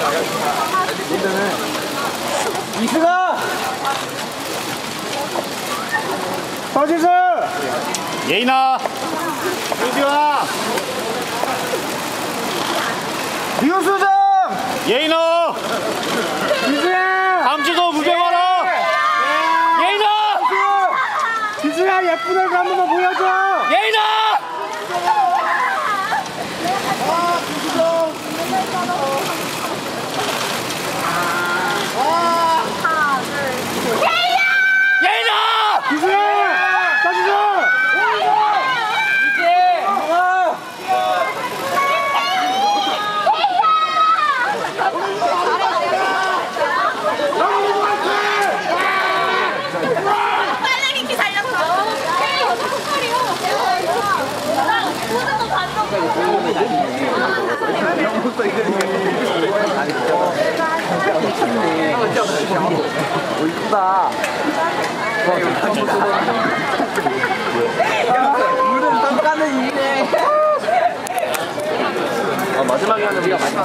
이승아! 서지수! 예인아! 유지아! 유수정! 예인아! 유수야! 다음 주도 무대 와라! 예인아! 유수야 예쁜 얼굴 한 번만 보여줘! 예인아! 이쁘다. 물은 깜깜한 이네. 마지막에 하는 우리가 많이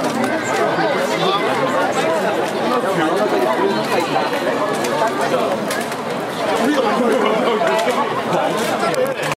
하는